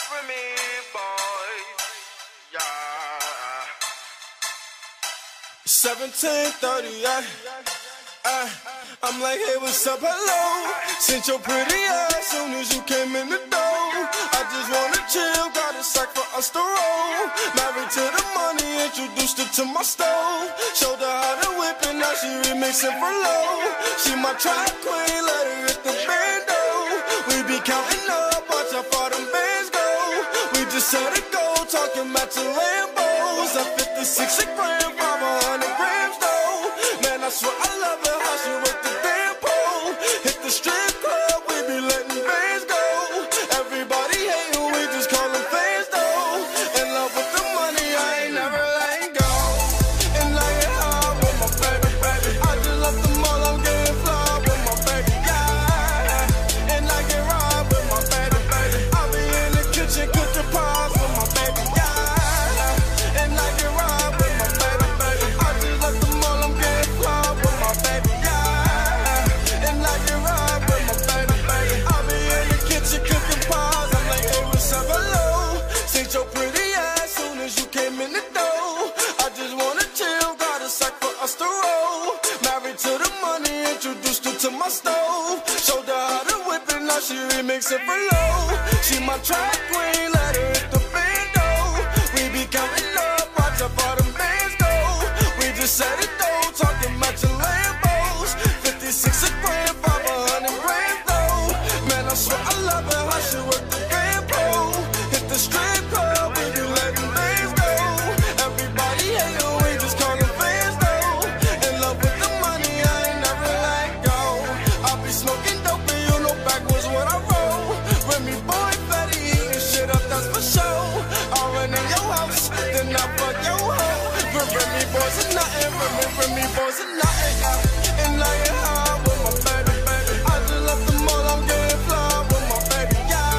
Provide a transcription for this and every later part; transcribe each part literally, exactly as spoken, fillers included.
Remy boy, yeah. seventeen thirty-eight. Uh, I'm like, hey, what's up, hello? Sent your pretty ass soon as you came in the door. I just wanna chill, got a sack for us to roll. Married to the money, introduced her to my stove. Showed her how to whip and now she remixing for low. She my track queen, let her hit the bando. We be counting up, watch how far them bands go. We just set it go, talking matching Lambos. At fifty-six a gram, five hundred grams though. Man, I swear I love her, how she work the damn pole. Hit the strip club, we be letting bands go. Everybody hating, we just call them fans though. In love with the money, I ain't never letting go. And like it hard with my baby, baby. I just left the mall, I'm getting fly with my baby, yeah. And like it ride with my baby, baby. I be in the kitchen cooking pies with my baby, yeah. And like it ride with my baby, baby. I just left the mall, I'm getting fly with my baby, yeah. And like it ride with my baby, baby. I be in the kitchen cooking pies. I'm like, hey, what's up, hello? Seen your pretty ass soon as you came in the door. I just wanna chill, got a sack for us to roll. Married to the money, introduced her to my stove. Showed her how to whip it, now she remixing for low. She my track queen, let her hit the bando. We be counting up, watch how far them bands go. We just set it though, talking matching Lambos. fifty-six a gram, five hundred grams though. Man, I swear I love her, how she work the grand pole. Hit the strip club, we be letting bands go. Everybody hating, we just call them fans though. In love with the money, I ain't never let go. I be smoking dope and you know backwards when I roll. Remy boy, fatty, eating shit up, that's for sure. I run in your house, then I fuck your hoe. But Remy boys are nothing, Remy, Remy boys are nothing, yeah. And like it hard with my baby, baby. I just left the mall, I'm getting fly with my baby,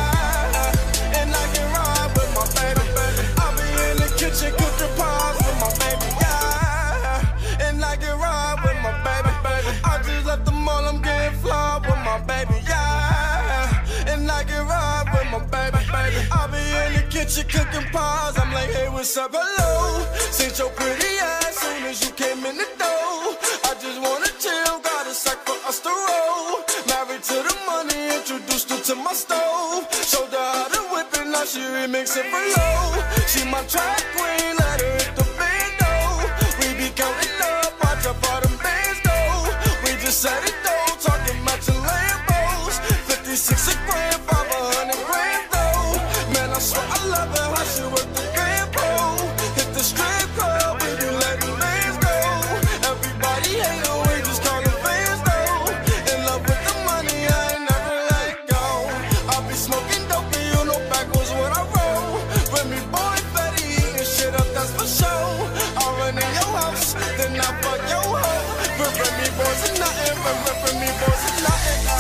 yeah. And I can ride with my baby, baby. I be in the kitchen cooking pies with my baby, yeah. And I can ride with my baby, baby. I just left the mall, I'm getting fly with my baby, yeah. And I can ride with my baby, baby. I be in the kitchen cooking pies. I'm like, hey, what's up, hello? Seen your pretty ass soon as you came in the door. I just wanna chill, got a sack for us to roll. Married to the money, introduced her to my stove. Showed her how to whip it, now she remixing for low. She my track queen, let her hit the bando. We be counting up, watch how far them bands go. We just set it though, talking matching Lambos. fifty-six a gram, five hundred grams though. Man, I swear I love her, how she work the grand pole. Hit the strip club, we be letting bands go. Everybody hating, we just call them fans though. In love with the money, I ain't never let go. I be smoking dope and you know backwards when I roll. Remy boy, fatty, eating shit up, that's for sure. I run in your house, then I fuck your hoe. But Remy boys are nothing, Remy, Remy boys are nothing.